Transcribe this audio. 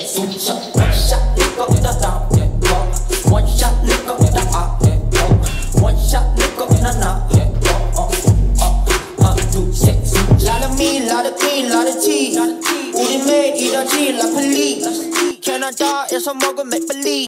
숨쉬어 One shot lick up the down, yeah, go. One shot lick up the up, yeah, go. One shot lick up the knock, yeah, go. 둘, 셋, 숨쉬어 lot of me, lot of green, lot of tea 우리 매일 이러지, la police 캐나다에서 먹은 make believe